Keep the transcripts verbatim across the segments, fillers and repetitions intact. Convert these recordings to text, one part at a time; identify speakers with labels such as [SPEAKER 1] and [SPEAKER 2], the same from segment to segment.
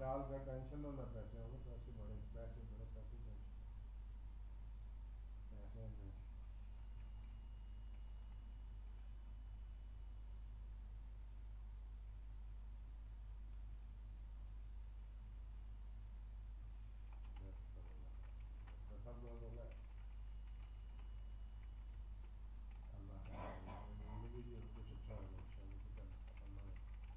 [SPEAKER 1] डाल कर टेंशन लो ना पैसे होंगे पैसे बड़े पैसे बड़े पैसे टेंशन पैसे हैं टेंशन तो सब लोग हो गए अल्लाह जिंदगी जी कुछ अच्छा हो अच्छा अल्लाह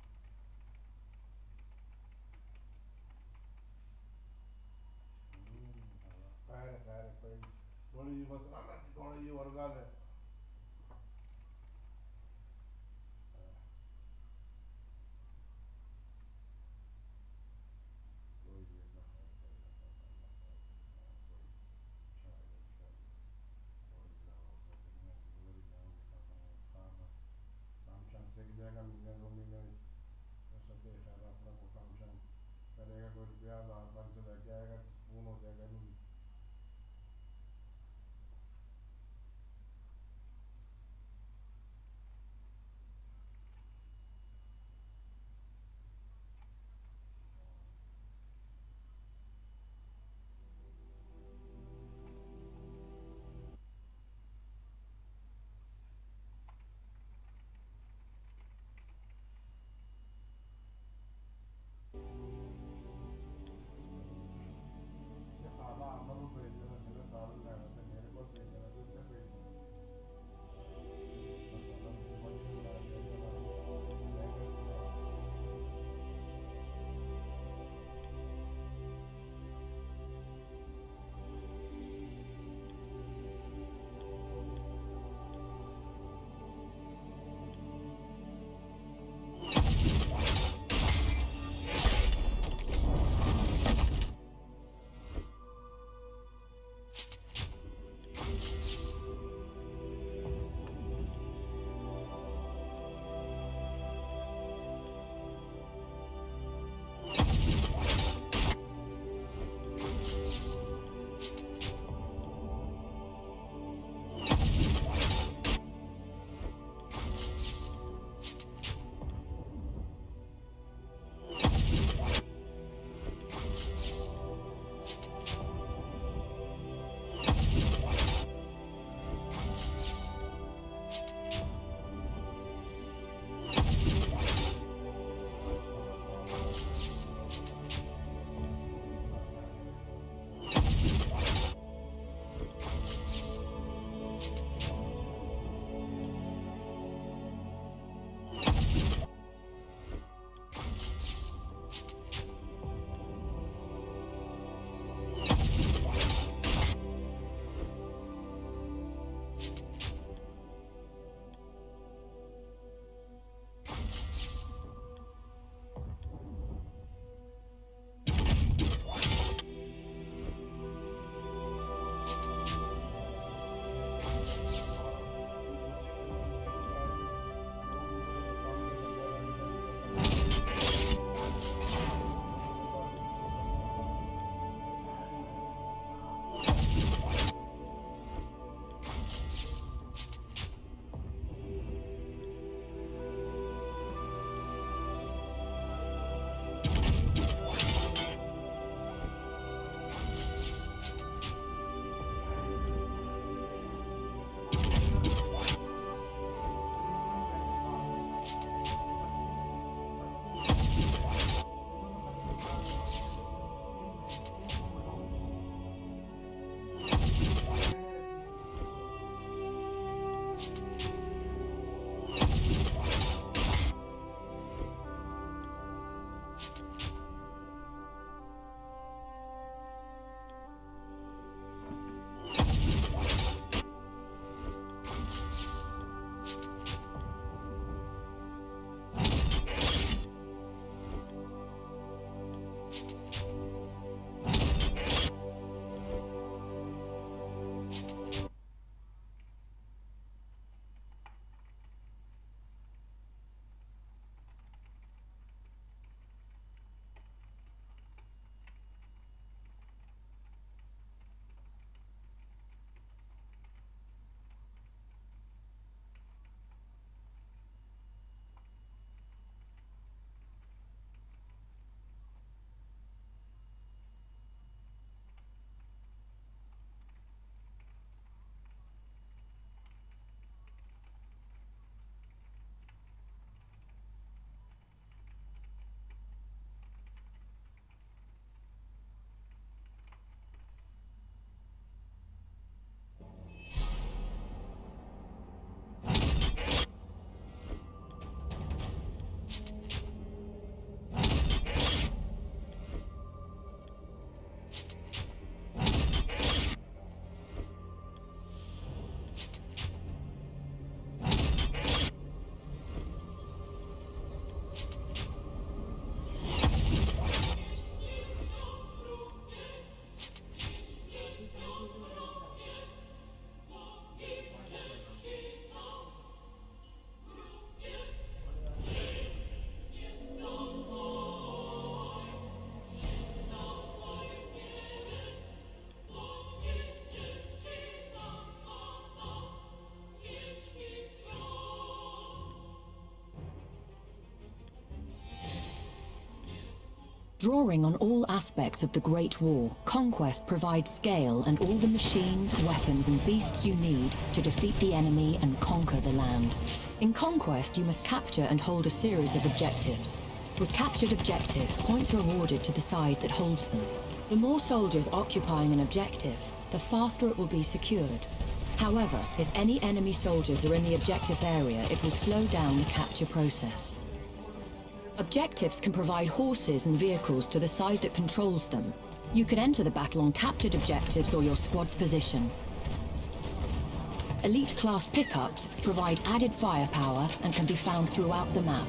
[SPEAKER 1] खैर खैर कोई थोड़ी जी बस थोड़ी जी और गल है कोई भी अल्लाह खैर करेगा अल्लाह खैर कोई अच्छा है इंशाअल्लाह और जाओ दुनिया की गुजर जाओगे काम काम शाम से एक जाएगा महीने दो महीने हो सके खैर अपना को काम शाम करेगा कोई रुपया लाख पाँच सौ लेके आएगा सुकून हो जाएगा नहीं खाना अमर को भेज देना मेरे साल लेना थे मेरे को भेज देना थे उसने भेज देना
[SPEAKER 2] Drawing on all aspects of the Great War, Conquest provides scale and all the machines, weapons, and beasts you need to defeat the enemy and conquer the land. In Conquest, you must capture and hold a series of objectives. With captured objectives, points are awarded to the side that holds them. The more soldiers occupying an objective, the faster it will be secured. However, if any enemy soldiers are in the objective area, it will slow down the capture process. Objectives can provide horses and vehicles to the side that controls them. You could enter the battle on captured objectives or your squad's position. Elite class pickups provide added firepower and can be found throughout the map.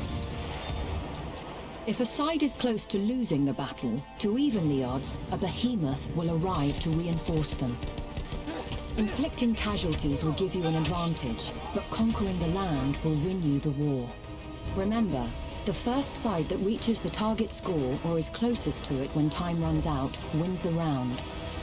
[SPEAKER 2] If a side is close to losing the battle, to even the odds, a behemoth will arrive to reinforce them. Inflicting casualties will give you an advantage, but conquering the land will win you the war. Remember, the first side that reaches the target score or is closest to it when time runs out wins the round.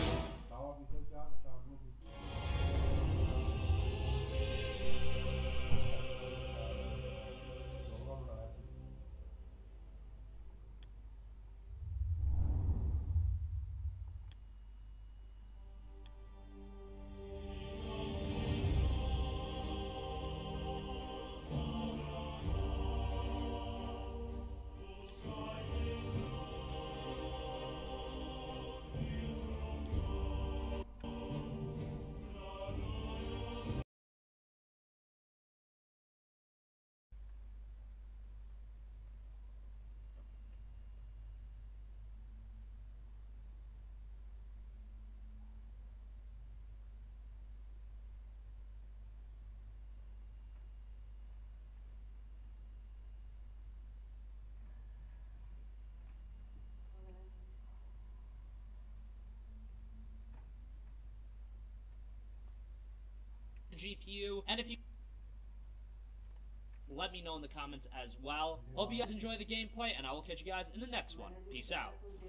[SPEAKER 3] G P U, and if you let me know in the comments as well. Hope you guys enjoy the gameplay, and I will catch you guys in the next one. Peace out.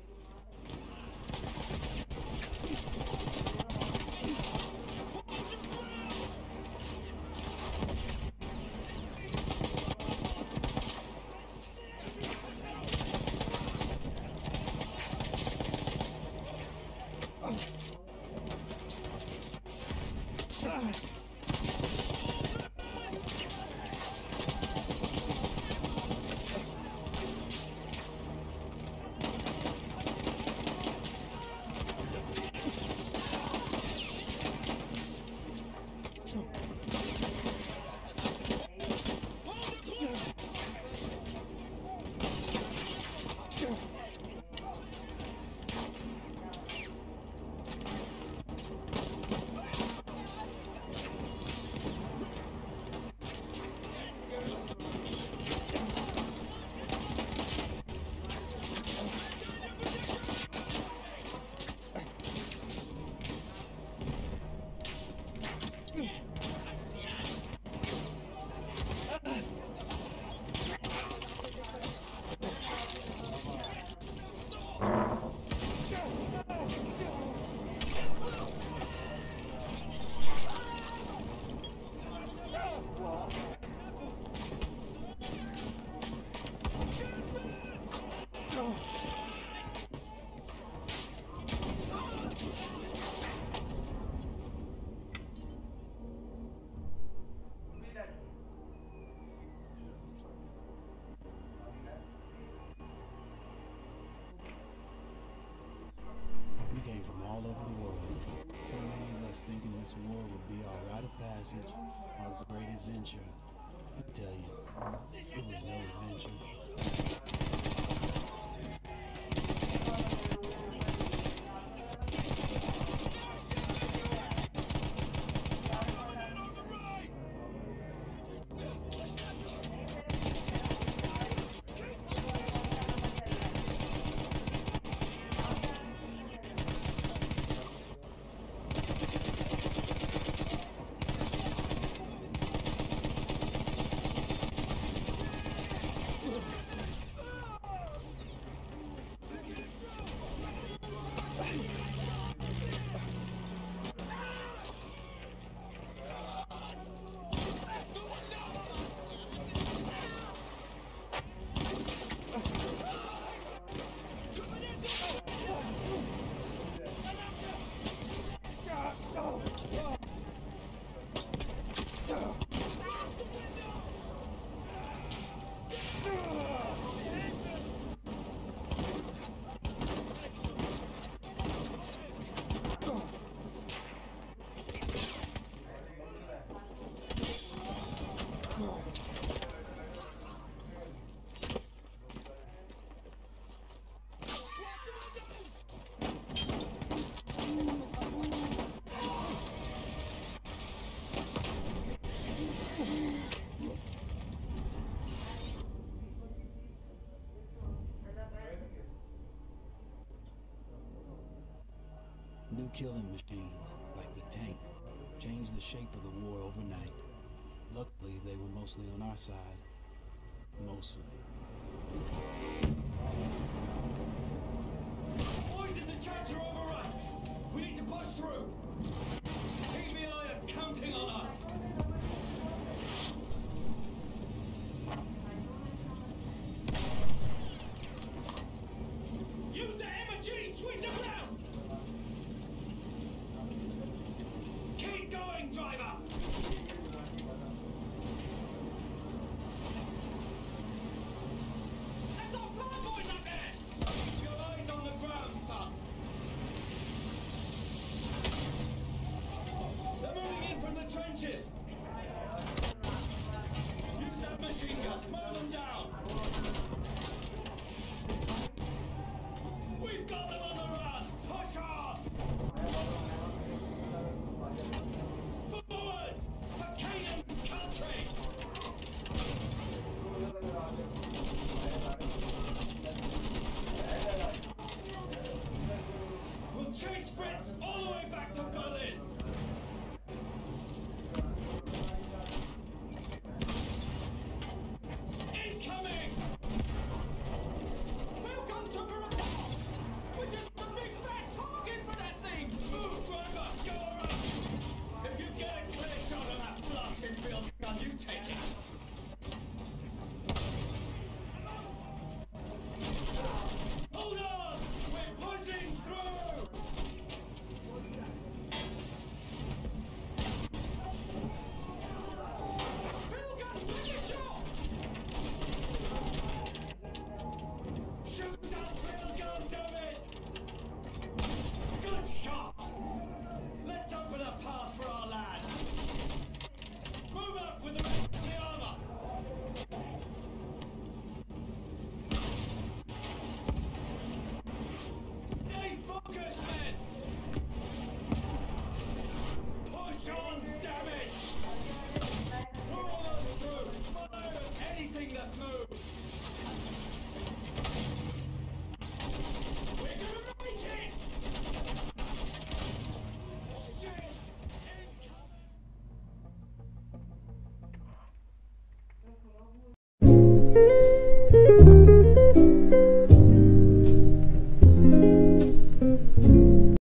[SPEAKER 4] all over the world. So many of us thinking this war would be our rite of passage, our great adventure. I tell you, it was no adventure. New killing machines, like the tank, changed the shape of the war overnight. Luckily, they were mostly on our side. Mostly.